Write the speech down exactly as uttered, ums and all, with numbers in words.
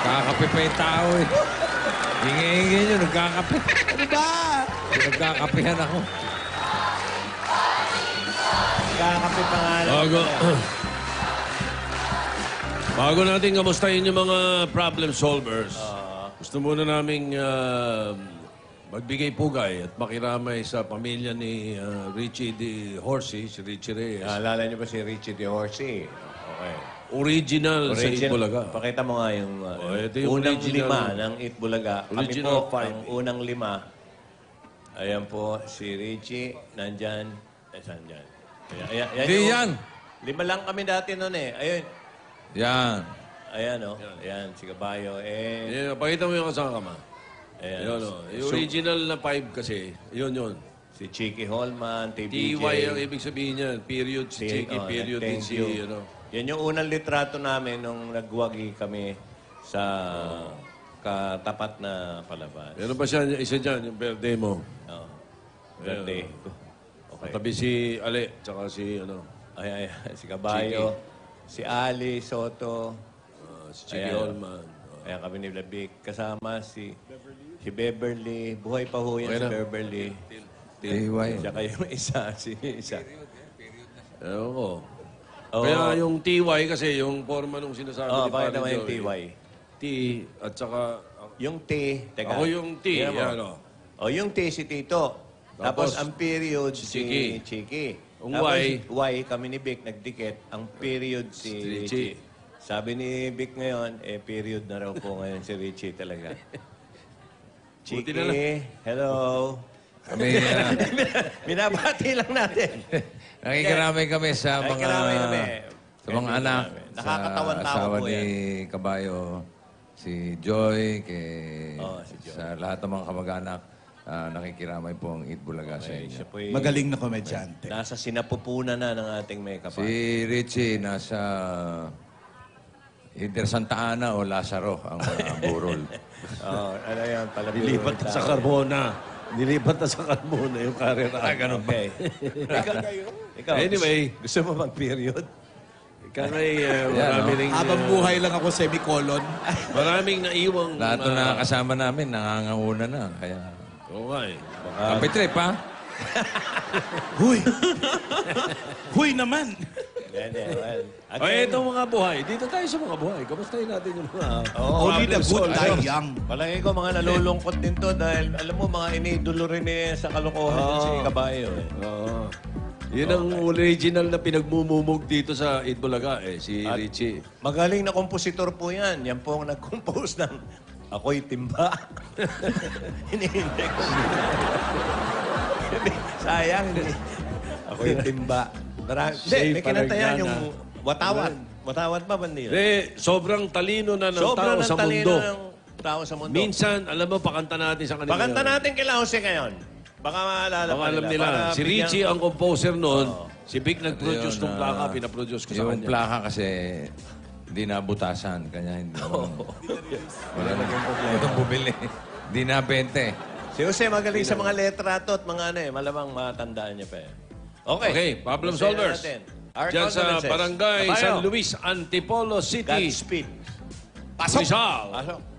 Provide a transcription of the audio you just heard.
Nakakape pa yung tao eh. Hingi-hingi nyo, nagkakape. Ano ba? Nagkakapehan ako. Kakape pa nga lang. Bago, bago natin kamustahin yung mga problem solvers, gusto muna naming uh, magbigay pugay at makiramay sa pamilya ni uh, Richie Di Horsey, si Richie Reyes. Alala niyo ba si Richie Di Horsey? Okay. Original, sa Itbulaga. Pakita mo nga yung, uh, Oh, ito yung unang original. lima ng Itbulaga. Kami Original po, five. ang unang lima. Ayan po, si Richie, nandyan. Eh, saan dyan? Ayan, ayan, ayan Hindi yung- yan. Lima lang kami dati noon eh. Ayun. Yan. Ayan o. Ayan, si Kabayo. Eh, Yeah, pakita mo yung kasama. ayan. Yun, oh. Yung So, original na five kasi, yun yun. si Chicky Holman, T T B J. Y ang ibig sabihin niyan. Period si Si- Chicky, oh, period din thank si, you. ano. Yan yung unang litrato namin nung nagwagi kami sa katapat na palabas. Meron pa siya, isa dyan, yung birthday mo. Oh. Birthday. Okay. Tabi si Ale, tsaka si, ano, Ay, ay, si Kabayo, si Ali Soto, uh, si Chicky Ayan. Holman. ayan kami ni Labik. Kasama si si Beverly. Buhay pa ho yan Okay si na. Beverly. T Y. Tsaka yung isa, si isa. Ewan ko. Oo. Kaya yung T Y kasi, yung forma nung sinasabi Oh, ni bakit Padre naman yung T Joey. Y? T at saka... Yung T, teka. Ako yung T, Tingnan mo. yan o. O, yung T si Tito. Tapos, Tapos, ang period si si Chiki. Chiki. Ang Tapos, Y. Y, kami ni Vic, nagdikit. Ang period si Si Richie. Richie. Sabi ni Vic ngayon, eh, period na raw po ngayon si Richie talaga. Buti Chiki, na lang. hello. Kami, uh, Binabati lang natin. nakikiramay kami sa mga... Nakikiramay kami. Sa mga anak. Nakakatawan sa tao asawa po ni yan. Kabayo. Si Joy, kay, Oh, si Joy. sa lahat ng mga kamag-anak. ah, nakikiramay po ang Itbulaga sa Okay, inyo. siya po'y Magaling na komedyante. nasa sinapupunan na ng ating may kapatid. Si Richie nasa either Santa Ana o Lazaro ang uh, burol. Oh, ano yan? Pala Nilipat na sa Carbona. Nilipat na sa Carbona yung karera. Ah, ganun ba? Okay. ikaw, ikaw, Anyway. gusto mo mag-period? Ikaw ay uh, Yan, marami no? ring... Habang uh, buhay lang ako, semicolon. maraming naiwang... Lahat uh, na nakakasama namin, nangangahuna na. Kaya, Oo nga eh. kape trip, ha? Huy! Huy naman! Hindi, well. Ay, itong mga buhay. Dito tayo sa mga buhay. Kamustahin natin yung mga... Oo, Only the problem good solvers. die young. Palagi ko mga nalulungkot din to dahil alam mo mga iniidolo rin eh sa kalokohan Oo. oh. si Kabayo. Eh. Oo. Yun ang original na pinagmumumog dito sa Itbulaga eh, si At- Richie. Magaling na kompositor po yan. Yan po ang nag-compose ng Ako'y Timba. Hinihintay ko. Sayang. Hindi. Ako'y Timba. Marami. Hindi, Say may kinanta yan yung Paragnana. Watawat. Watawat ba bandila? Eh, sobrang talino na ng Sobrang tao ng sa talino mundo. ng tao sa mundo. Minsan, alam mo, pakanta natin sa kanila. Pakanta natin kay Jose ngayon. Baka maalala Baka pa alam nila. nila. Para Si bigyan- Richie ang composer noon. Oo. Si Vic nag-produce Yun, ng plaka, ah, pinaproduce ko sa Yung kanya. plaka kasi hindi nabutasan. Kanya hindi naman. Wala na yung bumili. Hindi na bente. Si Jose magaling sa mga letrato at mga ano eh. Malamang matandaan niya pa eh. Okay. Okay, problem Basahin na solvers. natin. Our Diyan sa condolences. Barangay Kabayo. San Luis, Antipolo City. Godspeed. Pasok! Rizal. Pasok.